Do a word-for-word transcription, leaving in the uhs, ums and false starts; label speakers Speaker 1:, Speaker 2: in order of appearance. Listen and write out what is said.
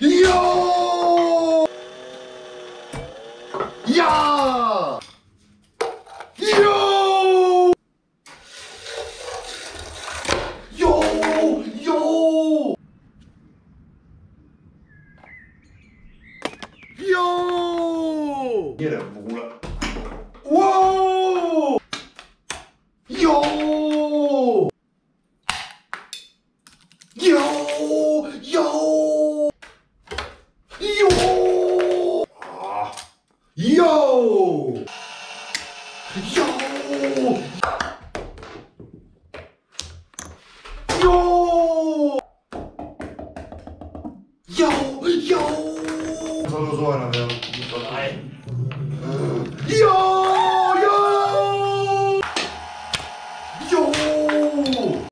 Speaker 1: よーやーよーよーよーよー見えないよ、もうほら。わーよーよーよーよーあーよーよーよーよーよーそろそろなんだよ。